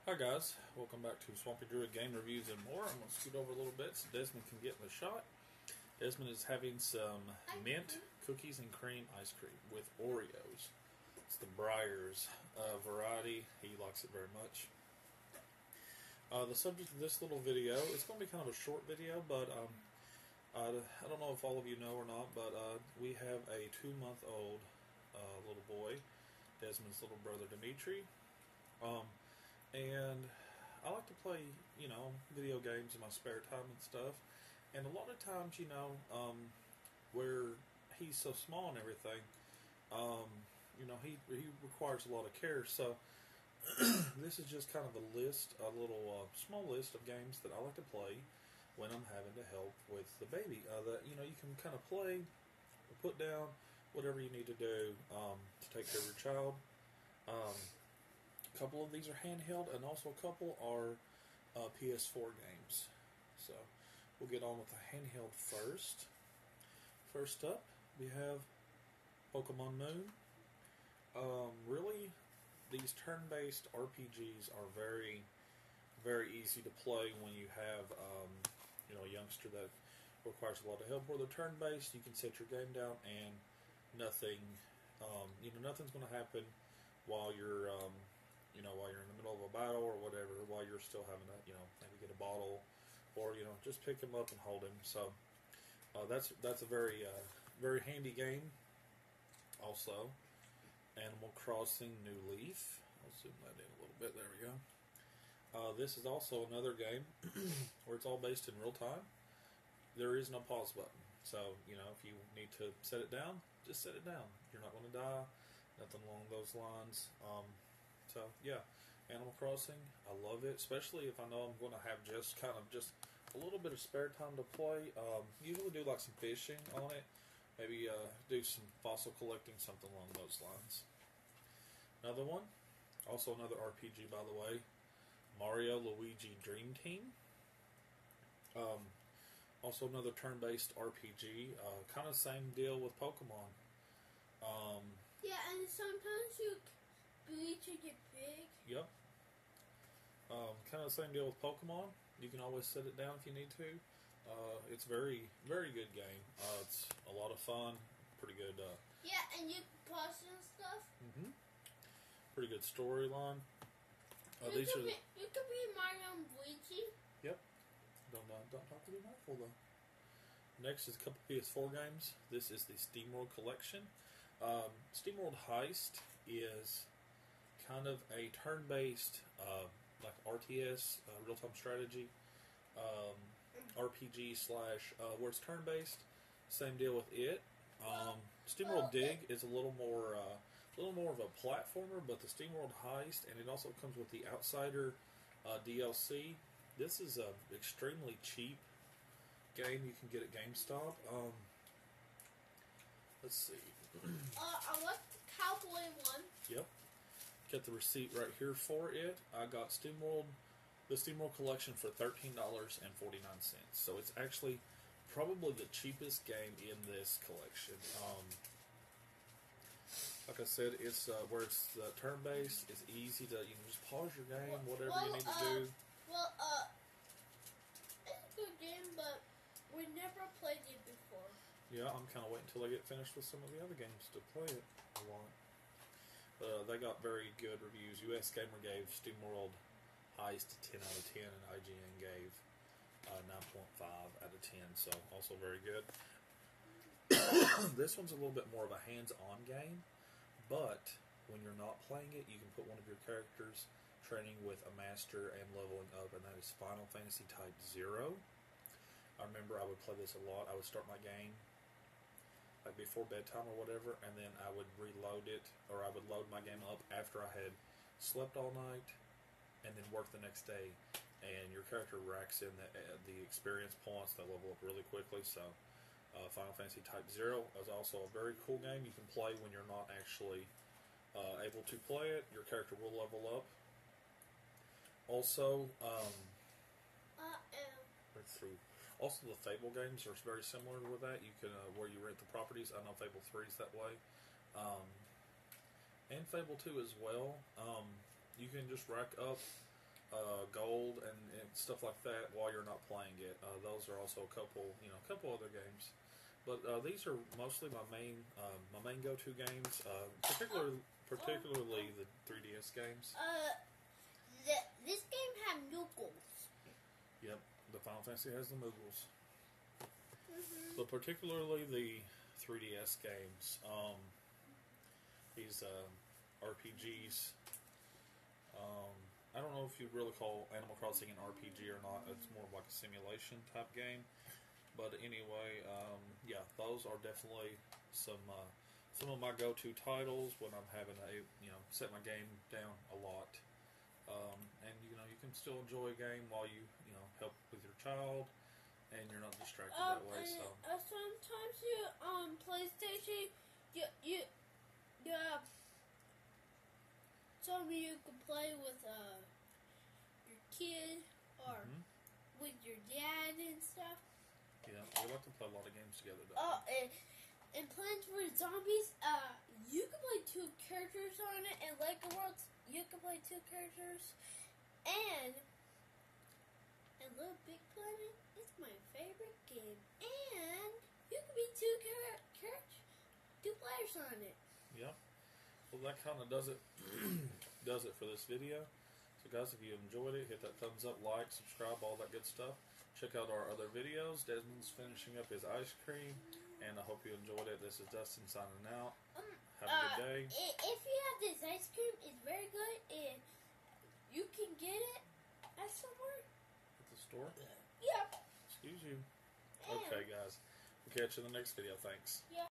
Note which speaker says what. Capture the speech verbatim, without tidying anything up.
Speaker 1: Hi guys, welcome back to Swampy Druid Game Reviews and more. I'm going to scoot over a little bit so Desmond can get in the shot. Desmond is having some mint cookies and cream ice cream with Oreos. It's the Breyers uh, variety. He likes it very much. Uh, the subject of this little video is going to be kind of a short video, but um, uh, I don't know if all of you know or not, but uh, we have a two-month-old uh, little boy, Desmond's little brother Dimitri. Um, And I like to play, you know, video games in my spare time and stuff. And a lot of times, you know, um, where he's so small and everything, um, you know, he he requires a lot of care. So this is just kind of a list, a little uh, small list of games that I like to play when I'm having to help with the baby. Uh, that you know, you can kind of play, or put down whatever you need to do um, to take care of your child. Um, A couple of these are handheld, and also a couple are uh, P S four games. So we'll get on with the handheld first. First up, we have Pokemon Moon. Um, really, these turn-based R P Gs are very, very easy to play when you have, um, you know, a youngster that requires a lot of help. Where they're turn-based, you can set your game down, and nothing, um, you know, nothing's going to happen while you're um, you know, while you're in the middle of a battle or whatever, while you're still having to, you know, maybe get a bottle, or, you know, just pick him up and hold him. So uh, that's that's a very uh, very handy game. Also, Animal Crossing New Leaf. I'll zoom that in a little bit. There we go. Uh, this is also another game where it's all based in real time. There is no pause button, so you know if you need to set it down, just set it down. You're not going to die. Nothing along those lines. Um, So, yeah, Animal Crossing, I love it, especially if I know I'm going to have just kind of just a little bit of spare time to play. Um, usually do like some fishing on it, maybe uh, do some fossil collecting, something along those lines. Another one, also another R P G, by the way, Mario Luigi Dream Team. Um, also another turn-based R P G, uh, kind of same deal with Pokemon. Um,
Speaker 2: yeah, and sometimes you breed to get big.
Speaker 1: Yep. Um, kind of the same deal with Pokemon. You can always set it down if you need to. Uh, it's very, very good game. Uh, it's a lot of fun. Pretty good. Uh,
Speaker 2: yeah, and you can pause and stuff.
Speaker 1: Mm-hmm. Pretty good storyline. Uh,
Speaker 2: you,
Speaker 1: these
Speaker 2: could
Speaker 1: are.
Speaker 2: Be, you could be Mario and Luigi.
Speaker 1: Yep. Don't uh, don't have to be mindful though. Next is a couple P S four games. This is the SteamWorld Collection. Um, SteamWorld Heist is kind of a turn-based, uh, like R T S, uh, real-time strategy, um, R P G slash, uh, where it's turn-based. Same deal with it. Um, SteamWorld Dig is a little more, uh, a little more of a platformer, but the SteamWorld Heist, and it also comes with the Outsider uh, D L C. This is a extremely cheap game you can get at GameStop. Um, let's see.
Speaker 2: uh, I like the Cowboy one.
Speaker 1: Yep. Get the receipt right here for it. I got SteamWorld, the SteamWorld Collection for thirteen dollars and forty-nine cents. So it's actually probably the cheapest game in this collection. Um, like I said, it's uh, where it's uh, turn-based. It's easy to, you can just pause your game, whatever
Speaker 2: well,
Speaker 1: you need to
Speaker 2: uh,
Speaker 1: do.
Speaker 2: Well, uh, it's a good game, but we never played it before.
Speaker 1: Yeah, I'm kind of waiting until I get finished with some of the other games to play it. I want. Uh, they got very good reviews. U S Gamer gave SteamWorld Heist a ten out of ten, and I G N gave uh, nine point five out of ten, so also very good. This one's a little bit more of a hands-on game, but when you're not playing it, you can put one of your characters training with a master and leveling up, and that is Final Fantasy Type Zero. I remember I would play this a lot. I would start my game like before bedtime or whatever, and then I would reload it, or I would load my game up after I had slept all night, and then work the next day. And your character racks in the, uh, the experience points. They level up really quickly. So, uh, Final Fantasy Type Zero is also a very cool game. You can play when you're not actually uh, able to play it. Your character will level up. Also, um,
Speaker 2: Uh,
Speaker 1: let's see. Also, the Fable games are very similar with that. You can uh, where you rent the properties. I know Fable three is that way, um, and Fable two as well. Um, you can just rack up uh, gold and, and stuff like that while you're not playing it. Uh, those are also a couple, you know, a couple other games. But uh, these are mostly my main, uh, my main go-to games. Uh, particularly, particularly the three D S games.
Speaker 2: Uh, the, this game had noodles.
Speaker 1: Yep, the Final Fantasy has the Moogles.
Speaker 2: Mm-hmm.
Speaker 1: But particularly the three D S games. Um, these uh, R P Gs. Um, I don't know if you'd really call Animal Crossing an R P G or not. It's more like a simulation type game. But anyway, um, yeah, those are definitely some uh, some of my go-to titles when I'm having to, you know, set my game down a lot. Um, and you know, you can still enjoy a game while you you know help with your child, and you're not distracted
Speaker 2: Um,
Speaker 1: that way. So
Speaker 2: uh, sometimes you um PlayStation, you you you uh, tell me you can play with uh your kid or
Speaker 1: mhm.
Speaker 2: with your dad and stuff.
Speaker 1: Yeah, we like to play a lot of games together. Don't
Speaker 2: Oh,
Speaker 1: we?
Speaker 2: and, and Plants vs Zombies, uh, you can play two characters on it, and Lego Worlds, you can play two characters, and and Little Big Planet is my favorite game, and you can be two char- characters, two players on it.
Speaker 1: Yeah. Well, that kind of does it. does it for this video. So, guys, if you enjoyed it, hit that thumbs up, like, subscribe, all that good stuff. Check out our other videos. Desmond's finishing up his ice cream, and I hope you enjoyed it. This is Dustin signing out.
Speaker 2: Um,
Speaker 1: Have a
Speaker 2: uh,
Speaker 1: good day.
Speaker 2: i- If you have this ice cream, it's very good, and you can get it at somewhere.
Speaker 1: At the store.
Speaker 2: Yep.
Speaker 1: Excuse you.
Speaker 2: And,
Speaker 1: Okay, guys. We'll catch you in the next video. Thanks.
Speaker 2: Yeah.